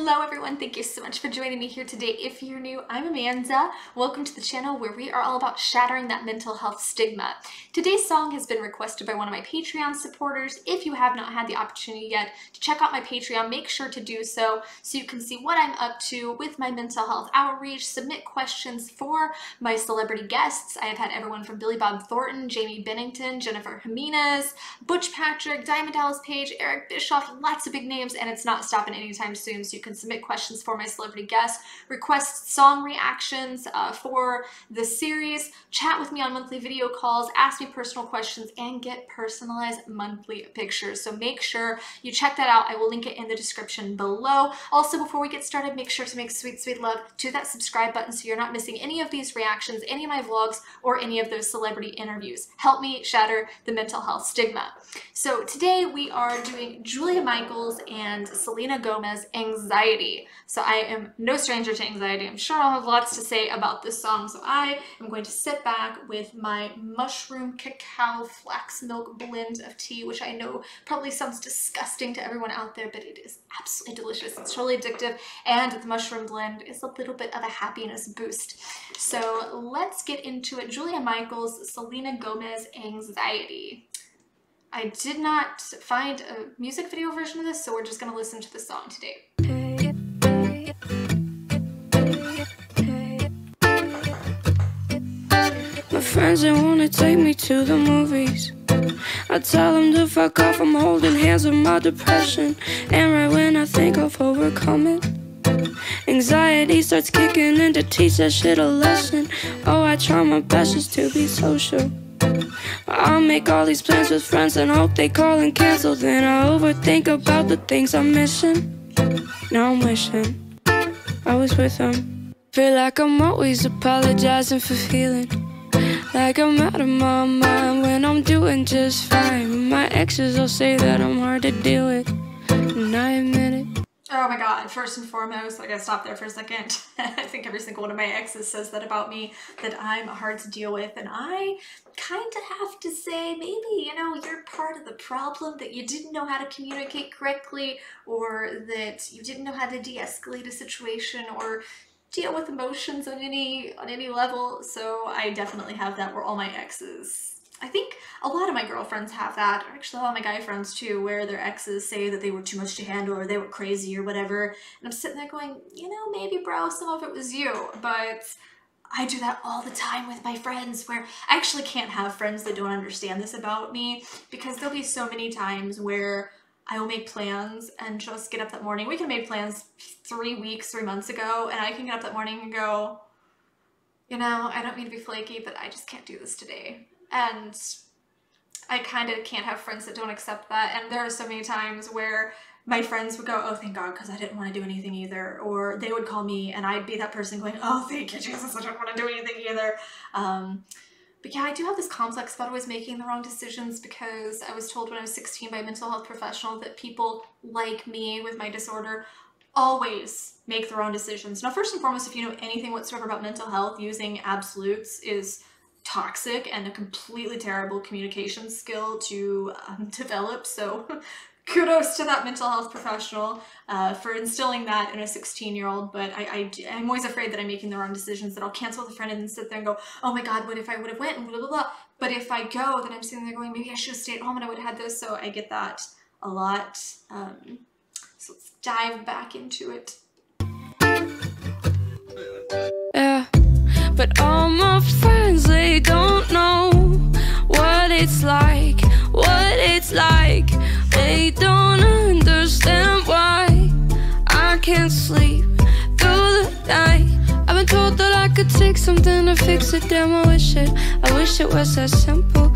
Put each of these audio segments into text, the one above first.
Hello everyone, thank you so much for joining me here today. If you're new, I'm Amanda. Welcome to the channel where we are all about shattering that mental health stigma. Today's song has been requested by one of my Patreon supporters. If you have not had the opportunity yet to check out my Patreon, make sure to do so you can see what I'm up to with my mental health outreach, submit questions for my celebrity guests. I have had everyone from Billy Bob Thornton, Jamie Bennington, Jennifer Jimenez, Butch Patrick, Diamond Dallas Page, Eric Bischoff, lots of big names, and it's not stopping anytime soon. So you can submit questions for my celebrity guests, request song reactions for the series, chat with me on monthly video calls, ask me personal questions, and get personalized monthly pictures. So make sure you check that out. I will link it in the description below. Also, before we get started, make sure to make sweet, sweet love to that subscribe button so you're not missing any of these reactions, any of my vlogs, or any of those celebrity interviews. Help me shatter the mental health stigma. So today we are doing Julia Michaels and Selena Gomez, Anxiety. So I am no stranger to anxiety. I'm sure I'll have lots to say about this song. So I am going to sit back with my mushroom cacao flax milk blend of tea, which I know probably sounds disgusting to everyone out there, but it is absolutely delicious. It's totally addictive, and the mushroom blend is a little bit of a happiness boost. So let's get into it. Julia Michaels, Selena Gomez, Anxiety. I did not find a music video version of this, so we're just going to listen to the song today. My friends, they wanna take me to the movies. I tell them to fuck off, I'm holding hands with my depression. And right when I think I've overcome it, anxiety starts kicking in to teach that shit a lesson. Oh, I try my best just to be social. I'll make all these plans with friends and hope they call and cancel. Then I overthink about the things I'm missing. Now I'm wishing I was with them. Feel like I'm always apologizing for feeling like I'm out of my mind when I'm doing just fine. My exes will say that I'm hard to deal with, and I admit it. Oh my god, first and foremost, I gotta stop there for a second. I think every single one of my exes says that about me, that I'm hard to deal with, and I kind of have to say, maybe, you know, you're part of the problem, that you didn't know how to communicate correctly, or that you didn't know how to de-escalate a situation, or deal with emotions on any level. So I definitely have that, where all my exes, I think a lot of my girlfriends have that, or actually a lot of my guy friends too, where their exes say that they were too much to handle or they were crazy or whatever. And I'm sitting there going, you know, maybe bro, some of it was you. But I do that all the time with my friends, where I actually can't have friends that don't understand this about me, because there'll be so many times where I will make plans and just get up that morning. We can make plans 3 months ago, and I can get up that morning and go, you know, I don't mean to be flaky, but I just can't do this today. And I kind of can't have friends that don't accept that. And there are so many times where my friends would go, oh, thank God, because I didn't want to do anything either. Or they would call me and I'd be that person going, oh, thank you, Jesus, I don't want to do anything either. But yeah, I do have this complex about always making the wrong decisions, because I was told when I was 16 by a mental health professional that people like me with my disorder always make the wrong decisions. Now, first and foremost, if you know anything whatsoever about mental health, using absolutes is toxic and a completely terrible communication skill to develop. So kudos to that mental health professional for instilling that in a 16-year-old. But I'm always afraid that I'm making the wrong decisions, that I'll cancel with a friend and then sit there and go, oh my God, what if I would have went and blah, blah, blah. But if I go, then I'm sitting there going, maybe I should have stayed at home and I would have had this. So I get that a lot. So let's dive back into it. Yeah, but all my friends, they don't know what it's like, what it's like. They don't understand why I can't sleep through the night. I've been told that I could take something to fix it. Damn, I wish it was that simple.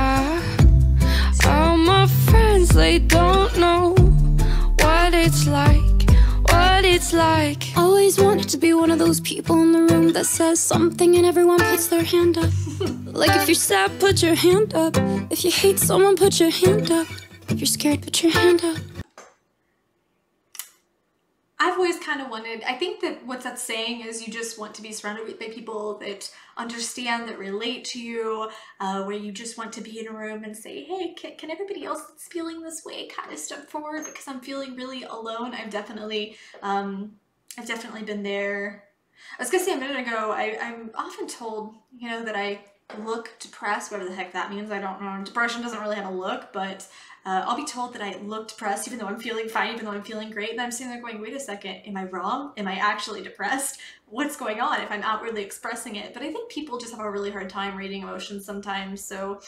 All my friends, they don't know what it's like, what it's like. Always wanted to be one of those people in the room that says something and everyone puts their hand up. Like if you're sad, put your hand up. If you hate someone, put your hand up. If you're scared, put your hand up. I've always kind of wanted, I think that what that's saying is you just want to be surrounded by people that understand, that relate to you, where you just want to be in a room and say, hey, can everybody else that's feeling this way kind of step forward because I'm feeling really alone. I've definitely been there. I was gonna say a minute ago, I'm often told, you know, that I look depressed, whatever the heck that means. I don't know. Depression doesn't really have a look, but I'll be told that I look depressed even though I'm feeling fine, even though I'm feeling great. And I'm sitting there going, wait a second, am I wrong? Am I actually depressed? What's going on if I'm outwardly expressing it? But I think people just have a really hard time reading emotions sometimes. So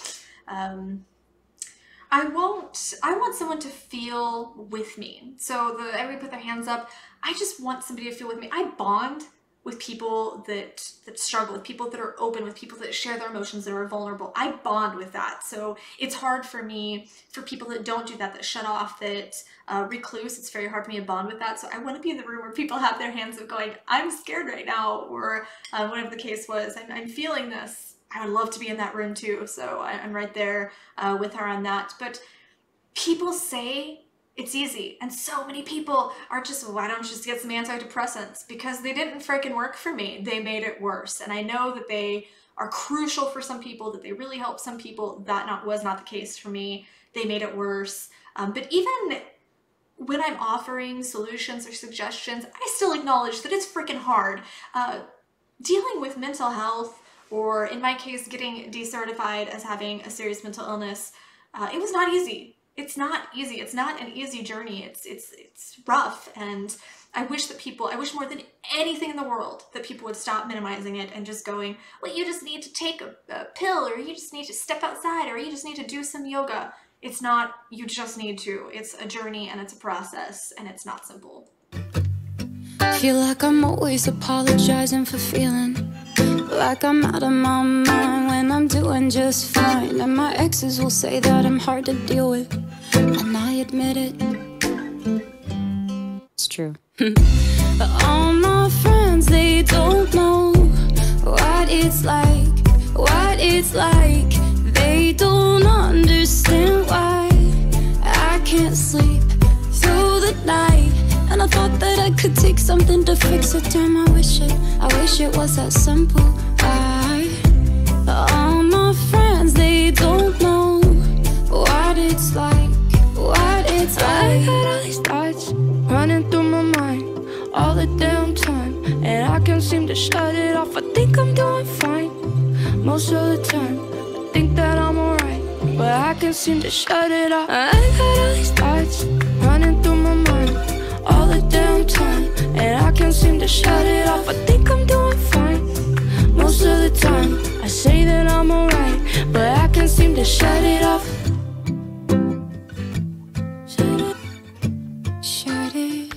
I want someone to feel with me. So everybody put their hands up. I just want somebody to feel with me. I bond with people that struggle, with people that are open, with people that share their emotions, that are vulnerable. I bond with that. So it's hard for me, for people that don't do that, that shut off, that recluse, it's very hard for me to bond with that. So I want to be in the room where people have their hands up going, I'm scared right now, or whatever the case was, I'm feeling this. I would love to be in that room too. So I'm right there with her on that. But people say it's easy, and so many people are just, why don't you just get some antidepressants? Because they didn't freaking work for me. They made it worse. And I know that they are crucial for some people, that they really help some people. That was not the case for me. They made it worse. But even when I'm offering solutions or suggestions, I still acknowledge that it's freaking hard. Dealing with mental health, or in my case, getting decertified as having a serious mental illness, it was not easy. It's not easy. It's not an easy journey. It's rough, and I wish more than anything in the world that people would stop minimizing it and just going, well, you just need to take a pill, or you just need to step outside, or you just need to do some yoga. It's not, you just need to. It's a journey, and it's a process, and it's not simple. Feel like I'm always apologizing for feeling like I'm out of my mind when I'm doing just fine. And my exes will say that I'm hard to deal with, and I admit it. It's true. But all my friends, they don't know what it's like, what it's like. They don't understand why I can't sleep through the night. And I thought that I could take something to fix it. Damn, I wish it was that simple. All my friends, they don't know what it's like, what it's like. I got all these thoughts running through my mind all the damn time, and I can't seem to shut it off. I think I'm doing fine most of the time. I think that I'm alright, but I can't seem to shut it off. I got all these thoughts running through my mind all the damn time, and I can't seem to shut it off. I think I'm doing fine most of the time. I say that I'm alright, but I can't seem to shut it off. Shut it.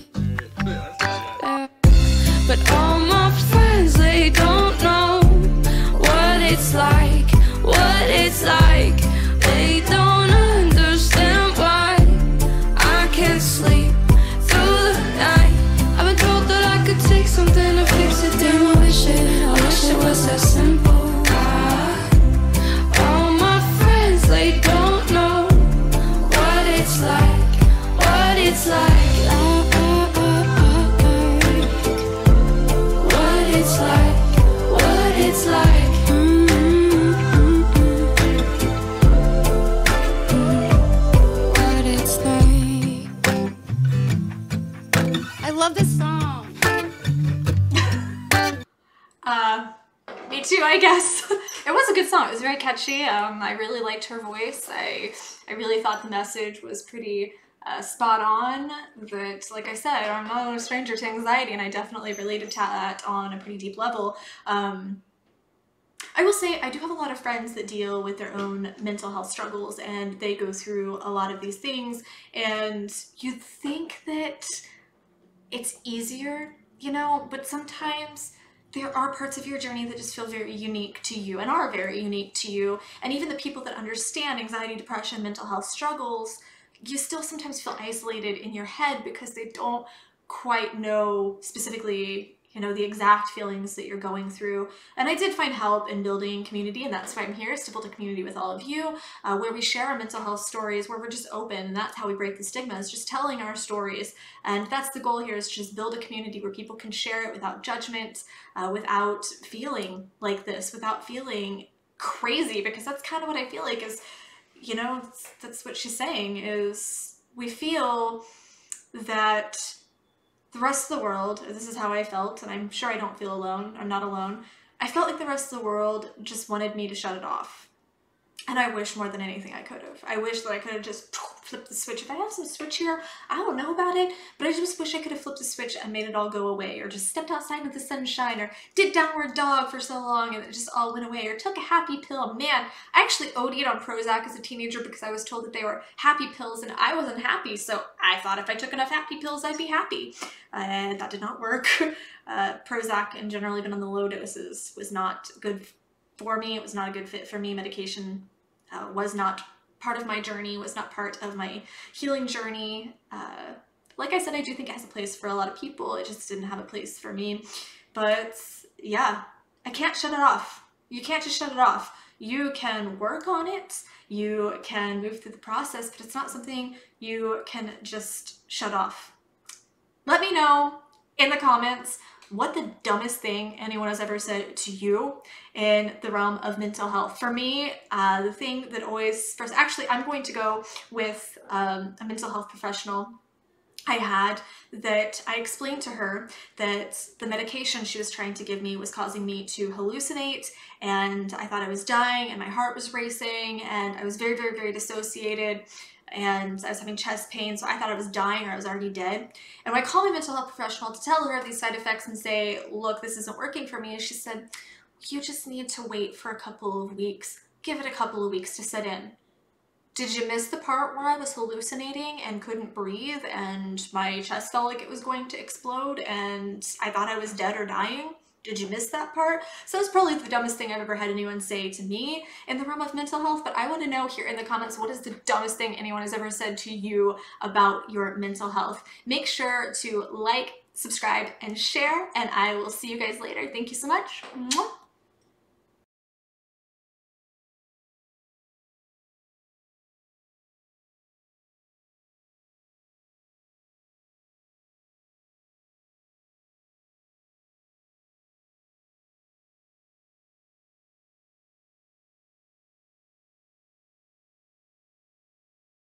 But all my friends, they don't know what it's like, what it's like. They don't understand why I can't sleep through the night. I've been told that I could take something to fix it. Damn, I wish it was that simple. All my friends, they don't know what it's like, what it's like. What it's like, what it's like. What it's like. I love this song. Me too, I guess. It was a good song. It was very catchy. I really liked her voice. I really thought the message was pretty spot on. That, like I said, I'm not a stranger to anxiety, and I definitely related to that on a pretty deep level. I will say I do have a lot of friends that deal with their own mental health struggles, and they go through a lot of these things, and you'd think that it's easier, you know, but sometimes there are parts of your journey that just feel very unique to you and are very unique to you. And even the people that understand anxiety, depression, mental health struggles, you still sometimes feel isolated in your head because they don't quite know specifically, you know, the exact feelings that you're going through. And I did find help in building community, and that's why I'm here, is to build a community with all of you, where we share our mental health stories, where we're just open, and that's how we break the stigma, is just telling our stories. And that's the goal here, is to just build a community where people can share it without judgment, without feeling like this, without feeling crazy, because that's kind of what I feel like is, you know, that's what she's saying, is we feel that the rest of the world, this is how I felt, and I'm sure I don't feel alone, I'm not alone, I felt like the rest of the world just wanted me to shut it off. And I wish more than anything I could have. I wish that I could have just flipped the switch. If I have some switch here, I don't know about it, but I just wish I could have flipped the switch and made it all go away, or just stepped outside with the sunshine, or did downward dog for so long and it just all went away, or took a happy pill. Man, I actually OD'd on Prozac as a teenager because I was told that they were happy pills and I wasn't happy, so I thought if I took enough happy pills I'd be happy. And that did not work. Prozac, and generally even on the low doses, was not good for me. It was not a good fit for me. Medication was not part of my journey, was not part of my healing journey. Like I said, I do think it has a place for a lot of people. It just didn't have a place for me. But yeah, I can't shut it off. You can't just shut it off. You can work on it, you can move through the process, but it's not something you can just shut off. Let me know in the comments what the dumbest thing anyone has ever said to you in the realm of mental health. For me, the thing that always first, actually, I'm going to go with a mental health professional I had, that I explained to her that the medication she was trying to give me was causing me to hallucinate, and I thought I was dying, and my heart was racing, and I was very, very, very dissociated, and I was having chest pain, so I thought I was dying or I was already dead. And when I called my mental health professional to tell her these side effects and say, look, this isn't working for me, and she said, you just need to wait for a couple of weeks. Give it a couple of weeks to set in. Did you miss the part where I was hallucinating and couldn't breathe and my chest felt like it was going to explode and I thought I was dead or dying? Did you miss that part? So that's probably the dumbest thing I've ever had anyone say to me in the realm of mental health, but I want to know here in the comments, what is the dumbest thing anyone has ever said to you about your mental health? Make sure to like, subscribe, and share, and I will see you guys later. Thank you so much. Mwah.